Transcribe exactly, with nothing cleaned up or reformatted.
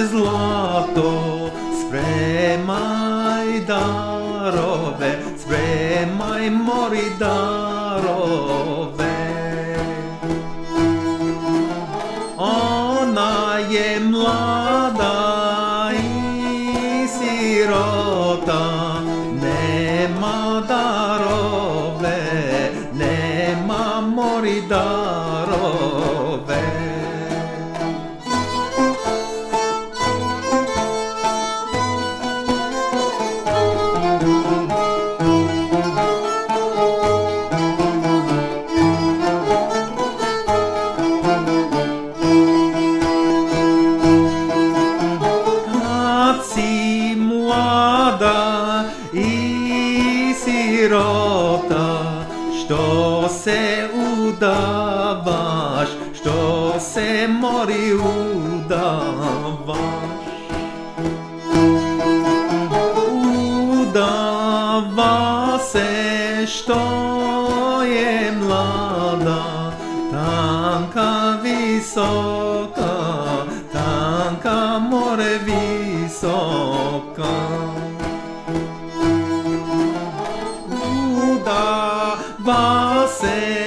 zlato, spremaj darove, spremaj mori darove. Ona je mlada i sirota, nema darove, nema mori darove. Si mlada i sirota, što se udavaš, što se mori udavaš. Udava se što je mlada, tanka visoka, tanka more visoka. Udava se